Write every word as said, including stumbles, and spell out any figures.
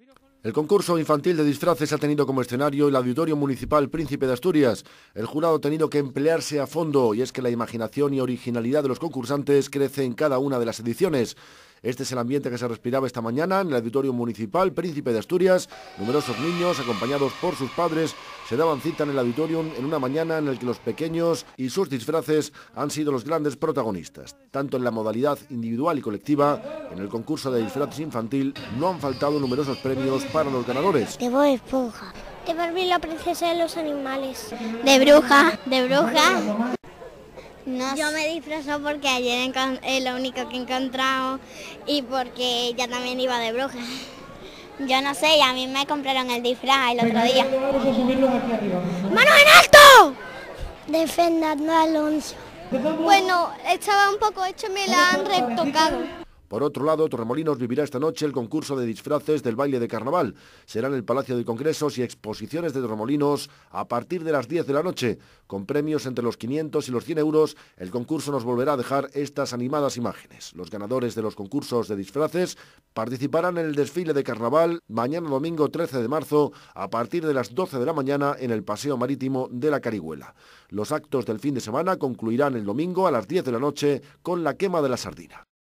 El concurso infantil de disfraces ha tenido como escenario el Auditorio Municipal Príncipe de Asturias. El jurado ha tenido que emplearse a fondo y es que la imaginación y originalidad de los concursantes crece en cada una de las ediciones. Este es el ambiente que se respiraba esta mañana en el Auditorio Municipal Príncipe de Asturias. Numerosos niños, acompañados por sus padres, se daban cita en el auditorium en una mañana en la que los pequeños y sus disfraces han sido los grandes protagonistas. Tanto en la modalidad individual y colectiva, en el concurso de disfraces infantil, no han faltado numerosos premios para los ganadores. De Bob Esponja. De Barbie, la princesa de los animales. De bruja. De bruja. No, yo me disfrazo porque ayer es lo único que he encontrado y porque ella también iba de bruja. Yo no sé, y a mí me compraron el disfraz el otro día. ¡Mano en alto! De Fernando Alonso. Bueno, estaba un poco hecho, me la han retocado. Por otro lado, Torremolinos vivirá esta noche el concurso de disfraces del baile de carnaval. Será en el Palacio de Congresos y exposiciones de Torremolinos a partir de las diez de la noche. Con premios entre los quinientos y los cien euros, el concurso nos volverá a dejar estas animadas imágenes. Los ganadores de los concursos de disfraces participarán en el desfile de carnaval mañana domingo trece de marzo a partir de las doce de la mañana en el Paseo Marítimo de la Carihuela. Los actos del fin de semana concluirán el domingo a las diez de la noche con la quema de la sardina.